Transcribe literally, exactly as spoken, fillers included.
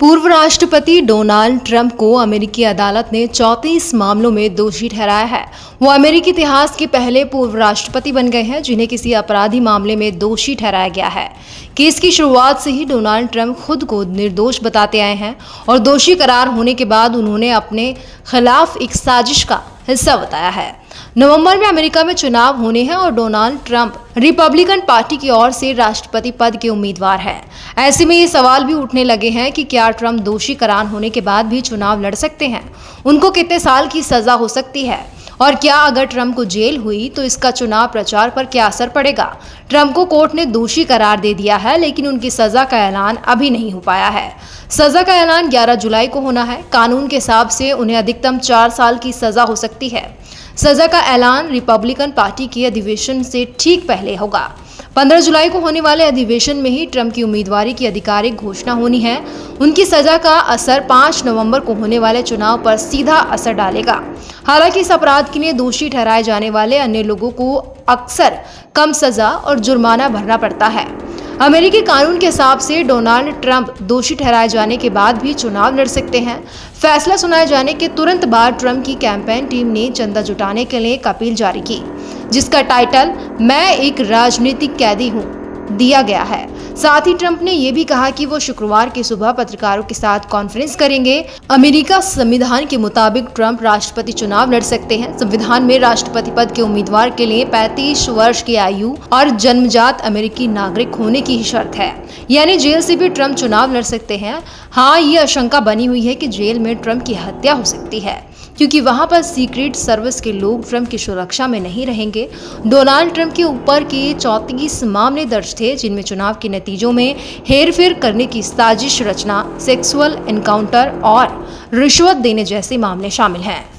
पूर्व राष्ट्रपति Donald Trump को अमेरिकी अदालत ने चौंतीस मामलों में दोषी ठहराया है। वो अमेरिकी इतिहास के पहले पूर्व राष्ट्रपति बन गए हैं जिन्हें किसी अपराधी मामले में दोषी ठहराया गया है। केस की शुरुआत से ही डोनाल्ड ट्रंप खुद को निर्दोष बताते आए हैं और दोषी करार होने के बाद उन्होंने अपने खिलाफ एक साजिश का हिस्सा बताया है। नवंबर में अमेरिका में चुनाव होने हैं और डोनाल्ड ट्रंप रिपब्लिकन पार्टी की ओर से राष्ट्रपति पद के उम्मीदवार हैं। ऐसे में ये सवाल भी उठने लगे हैं कि क्या ट्रंप दोषी करार होने के बाद भी चुनाव लड़ सकते हैं, उनको कितने साल की सजा हो सकती है और क्या अगर ट्रंप को जेल हुई तो इसका चुनाव प्रचार पर क्या असर पड़ेगा। ट्रंप को कोर्ट ने दोषी करार दे दिया है लेकिन उनकी सजा का ऐलान अभी नहीं हो पाया है। सजा का ऐलान ग्यारह जुलाई को होना है। कानून के हिसाब से उन्हें अधिकतम चार साल की सजा हो सकती है। सजा का ऐलान रिपब्लिकन पार्टी के अधिवेशन से ठीक पहले होगा। पंद्रह जुलाई को होने वाले अधिवेशन में ही ट्रंप की उम्मीदवारी की आधिकारिक घोषणा होनी है। उनकी सजा का असर पाँच नवंबर को होने वाले चुनाव पर सीधा असर डालेगा। हालांकि इस अपराध के लिए दोषी ठहराए जाने वाले अन्य लोगों को अक्सर कम सजा और जुर्माना भरना पड़ता है। अमेरिकी कानून के हिसाब से डोनाल्ड ट्रंप दोषी ठहराए जाने के बाद भी चुनाव लड़ सकते हैं। फैसला सुनाए जाने के तुरंत बाद ट्रंप की कैंपेन टीम ने चंदा जुटाने के लिए एक अपील जारी की जिसका टाइटल मैं एक राजनीतिक कैदी हूं दिया गया है। साथ ही ट्रंप ने यह भी कहा कि वो शुक्रवार की सुबह पत्रकारों के साथ कॉन्फ्रेंस करेंगे। अमेरिका संविधान के मुताबिक ट्रंप राष्ट्रपति चुनाव लड़ सकते हैं। संविधान में राष्ट्रपति पद के उम्मीदवार के लिए पैंतीस वर्ष की आयु और जन्मजात अमेरिकी नागरिक होने की ही शर्त है, यानी जेल से भी ट्रंप चुनाव लड़ सकते हैं। हाँ, ये आशंका बनी हुई है कि जेल में ट्रंप की हत्या हो सकती है क्योंकि वहां पर सीक्रेट सर्विस के लोग ट्रंप की सुरक्षा में नहीं रहेंगे। डोनाल्ड ट्रंप के ऊपर के चौंतीस मामले दर्ज थे जिनमें चुनाव के नतीजों में हेरफेर करने की साजिश रचना, सेक्सुअल एनकाउंटर और रिश्वत देने जैसे मामले शामिल हैं।